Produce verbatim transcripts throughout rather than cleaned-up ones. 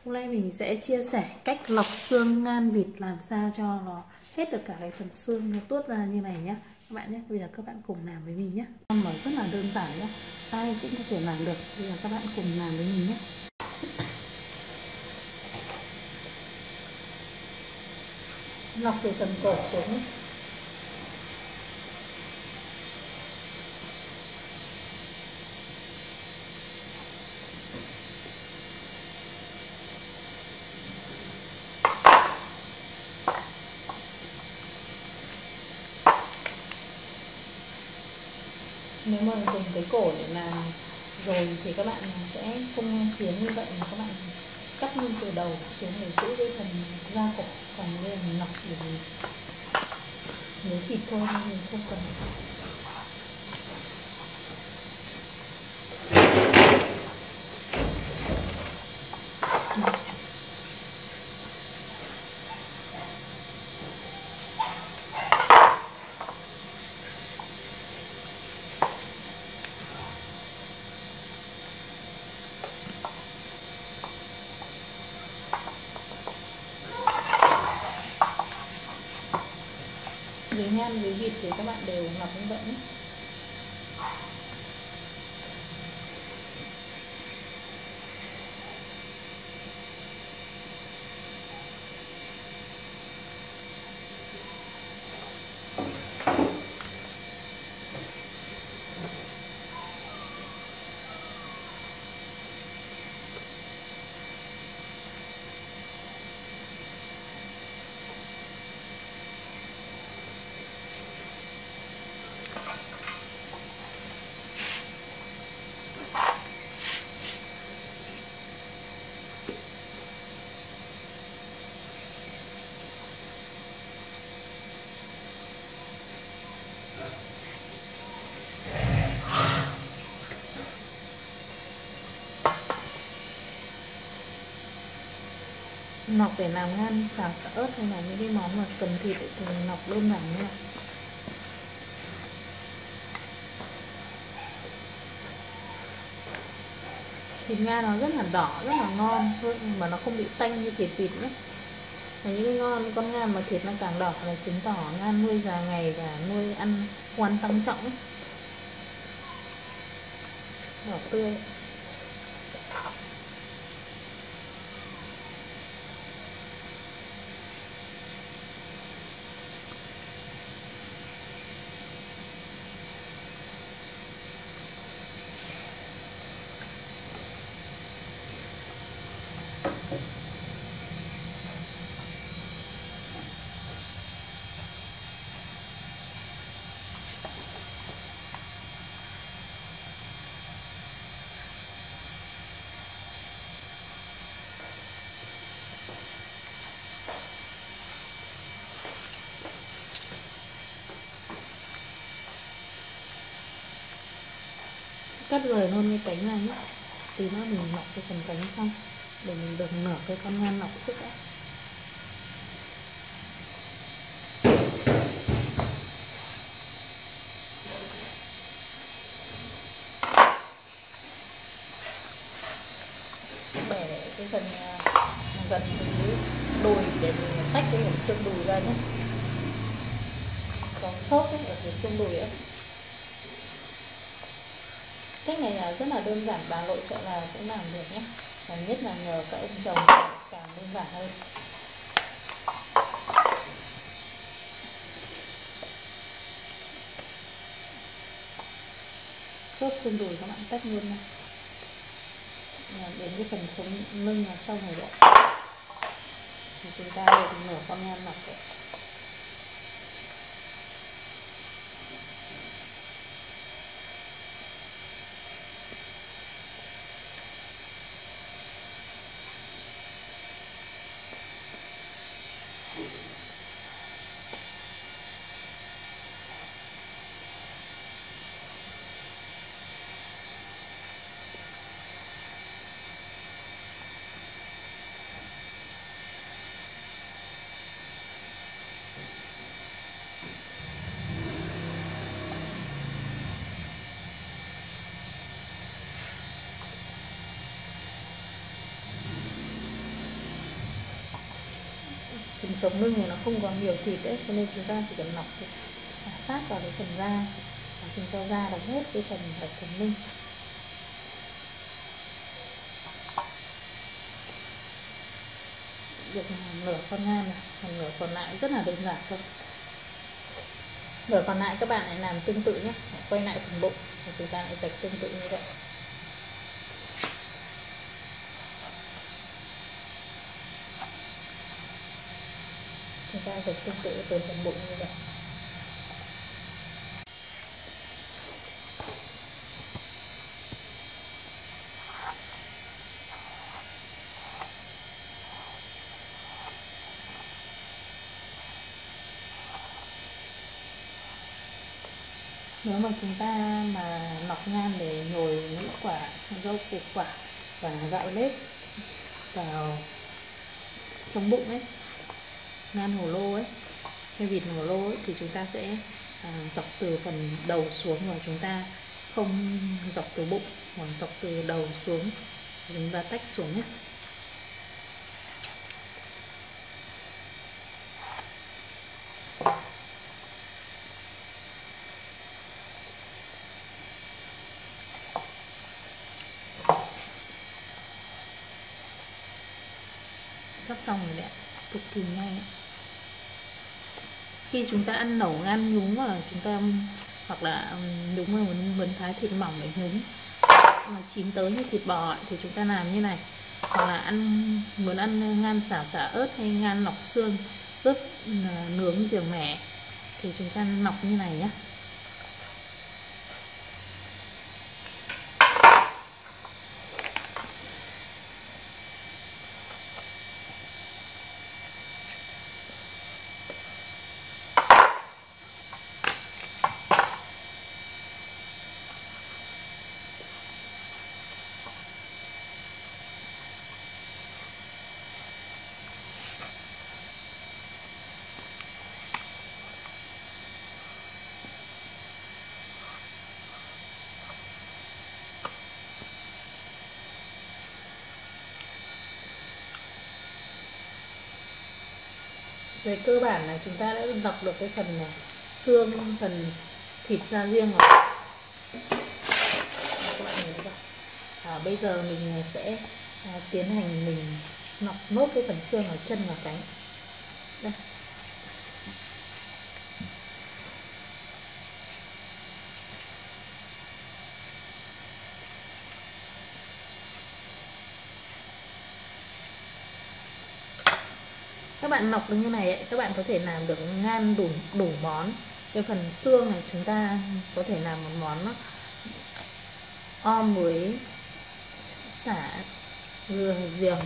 Hôm nay mình sẽ chia sẻ cách lọc xương ngan vịt làm sao cho nó hết được cả cái phần xương nó tuốt ra như này nhé các bạn nhé. Bây giờ các bạn cùng làm với mình nhé. Mà rất là đơn giản nhé, ai cũng có thể làm được. Bây giờ các bạn cùng làm với mình nhé. Lọc từ phần cổ xuống nhé. Nếu mà dùng cái cổ để làm rồi thì các bạn sẽ không khiến như vậy, mà các bạn cắt luôn từ đầu xuống để giữ cái phần da cổ. Còn đây là mình lọc để mình nướng thịt thôi nên mình không cần. Với ngan với vịt thì các bạn đều lọc như vậy nhé. Lọc để làm ngan xào xả ớt hay là những cái món mà cần thịt thì mình lọc đơn giản như vậy. Thịt ngan nó rất là đỏ, rất là ngon, mà nó không bị tanh như thịt vịt nhé. Và những cái ngon con ngan mà thịt nó càng đỏ là chứng tỏ ngan nuôi dài ngày và nuôi ăn khoan tăng trọng ấy. Đỏ tươi. Cắt rời luôn cái cánh này nhé. Tí nữa mình lọc cái phần cánh xong để mình được nửa cái con ngan lọc trước đã. Để cái phần gần cái đùi để mình tách cái phần xương đùi ra nhé. Còn khớp ấy, ở cái xương đùi ấy. Cách này là rất là đơn giản, bà nội trợ là cũng làm được nhé. Và nhất là nhờ các ông chồng càng đơn giản hơn. Khớp xương đùi các bạn tách luôn này. Đến cái phần sống lưng là xong rồi đấy. Thì chúng ta được nửa con ngan lọc rồi. Phần sống lưng này nó không có nhiều thịt đấy, cho nên chúng ta chỉ cần nọc sát vào cái phần da và chúng ta ra được hết cái phần ở sống lưng. Được nửa con ngan này, còn nửa còn lại rất là đơn giản thôi. Nửa còn lại các bạn lại làm tương tự nhé, lại quay lại phần bụng và chúng ta lại rạch tương tự như vậy. Chúng ta rạch tương tự từ phần bụng như vậy. Nếu mà chúng ta mà nọc ngan để nhồi ngũ quả, rau củ quả và gạo nếp vào trong bụng ấy, ngan hổ lô ấy, hay vịt hổ lô ấy, thì chúng ta sẽ à, dọc từ phần đầu xuống và chúng ta không dọc từ bụng, mà dọc từ đầu xuống, chúng ta tách xuống nhé. Sắp xong rồi đấy, cực kỳ nhanh. Khi chúng ta ăn lẩu ngan nhúng là chúng ta hoặc là nhúng vào một thái thịt mỏng để nhúng, mà chín tới như thịt bò ấy, thì chúng ta làm như này. Hoặc là ăn muốn ăn ngan xào xả ớt hay ngan lọc xương ướp nướng riềng mẻ thì chúng ta lọc như này nhé. Về cơ bản là chúng ta đã lọc được cái phần này, xương, phần thịt ra riêng rồi. Các bạn nhìn thấy không? À, bây giờ mình sẽ à, tiến hành mình lọc nốt cái phần xương ở chân và cánh. Đây. Các bạn lọc được như này ấy, các bạn có thể làm được ngan đủ đủ món. Cái phần xương này chúng ta có thể làm một món om với sả dừa riềng,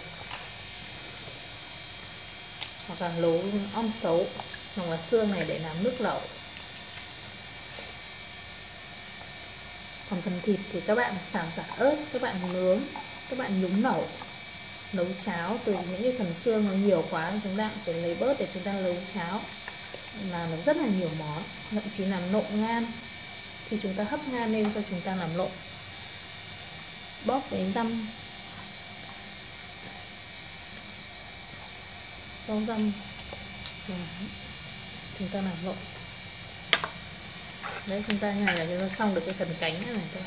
hoặc là nấu om sấu, hoặc là xương này để làm nước lẩu. Còn phần thịt thì các bạn xào xả ớt, các bạn nướng, các bạn nhúng lẩu, nấu cháo. Từ những cái phần xương nó nhiều quá chúng ta sẽ lấy bớt để chúng ta nấu cháo, làm được rất là nhiều món. Thậm chí làm nộm ngan thì chúng ta hấp ngan lên cho chúng ta làm nộm, bóp với răm, rau răm, chúng ta làm nộm. Đấy, chúng ta như này là chúng ta xong được cái phần cánh này thôi.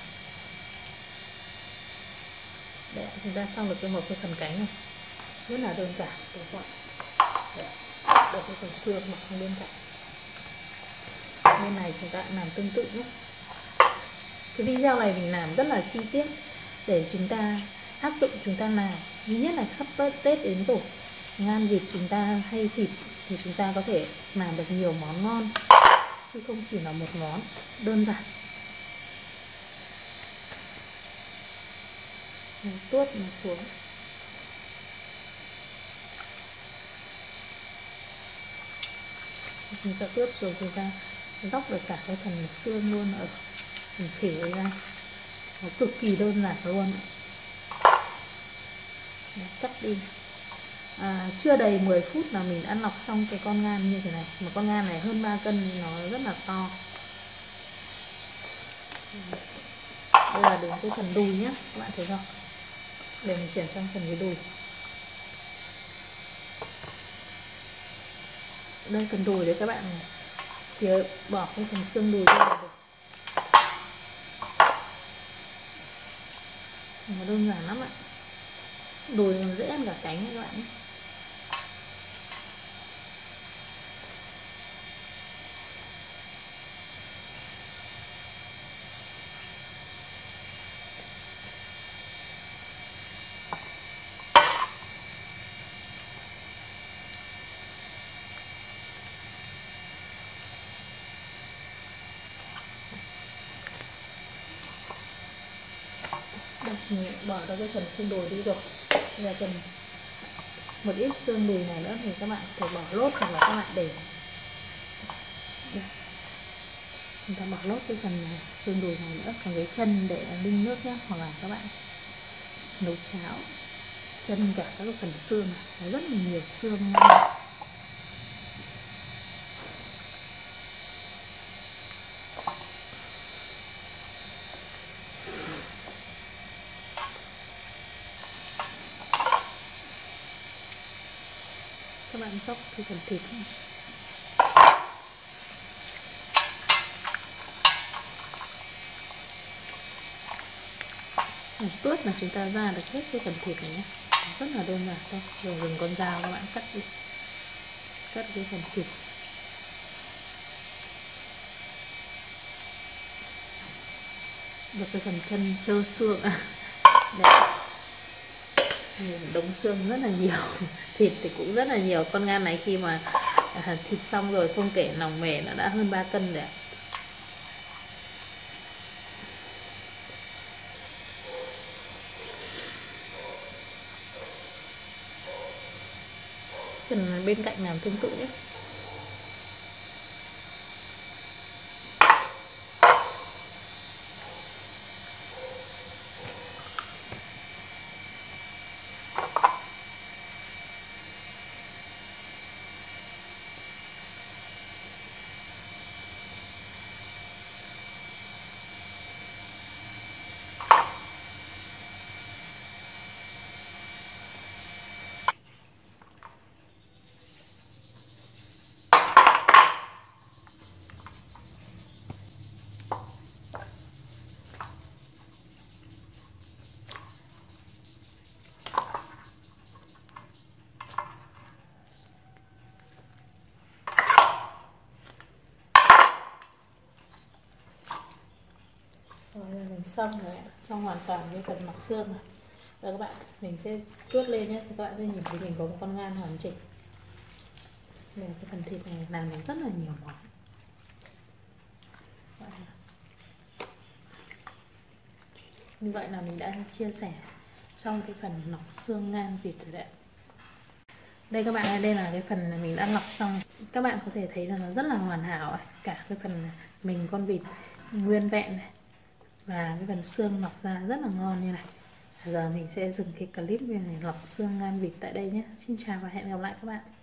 Đấy, chúng ta xong được cái một cái phần cánh này, rất là đơn giản đúng không ạ? Được cái phần xương mặc bên cạnh. Bên này chúng ta làm tương tự nhé. Cái video này mình làm rất là chi tiết để chúng ta áp dụng, chúng ta làm. Thứ nhất là sắp Tết đến rồi, ngan vịt chúng ta hay thịt thì chúng ta có thể làm được nhiều món ngon, chứ không chỉ là một món đơn giản. Tuốt nó xuống. Chúng ta tuốt xuống, chúng ta dóc được cả cái phần xương luôn ở phần khỉ ra. Nó cực kỳ đơn giản luôn. Cắt đi. À, chưa đầy mười phút là mình đã lọc xong cái con ngan như thế này. Một con ngan này hơn ba cân, nó rất là to. Đây là đến cái phần đùi nhé, các bạn thấy không? Để mình chuyển sang phần cái đùi. Đây phần đùi đấy các bạn này, thì bỏ cái phần xương đùi ra là được. Nó đơn giản lắm ạ. Đùi còn dễ ăn cả cánh các bạn nhé. Mình bỏ ra cái phần xương đùi đi rồi. Giờ cần một ít xương đùi này nữa thì các bạn có thể bỏ lốt, hoặc là các bạn để đây. Chúng ta bỏ lốt cái phần xương đùi này nữa, còn cái chân để ninh nước nhé, hoặc là các bạn nấu cháo chân cả các cái phần xương này, nó rất là nhiều xương ngon. Các bạn chóc cái phần thịt này. Một tuốt là chúng ta ra được hết cái phần thịt này nhé, rất là đơn giản thôi. Rồi dùng con dao các bạn cắt đi, cắt cái phần thịt. Được cái phần chân trơ xương à. Đấy. Đống xương rất là nhiều, thịt thì cũng rất là nhiều. Con ngan này khi mà à, thịt xong rồi, không kể lòng mề, nó đã hơn ba cân rồi. Phần bên cạnh làm tương tự nhé. Rồi là mình xong rồi, xong hoàn toàn cái phần mọc xương này. Rồi các bạn, mình sẽ tuốt lên nhé, các bạn sẽ nhìn thấy mình có một con ngan hoàn chỉnh. Đây, cái phần thịt này làm được rất là nhiều món. Như vậy là mình đã chia sẻ xong cái phần lọc xương ngan vịt rồi đấy. Đây các bạn ơi, đây là cái phần mình đã lọc xong. Các bạn có thể thấy là nó rất là hoàn hảo. Cả cái phần mình con vịt nguyên vẹn này, và cái phần xương lọc ra rất là ngon như này. Giờ mình sẽ dừng cái clip về lọc xương ngan vịt tại đây nhé. Xin chào và hẹn gặp lại các bạn.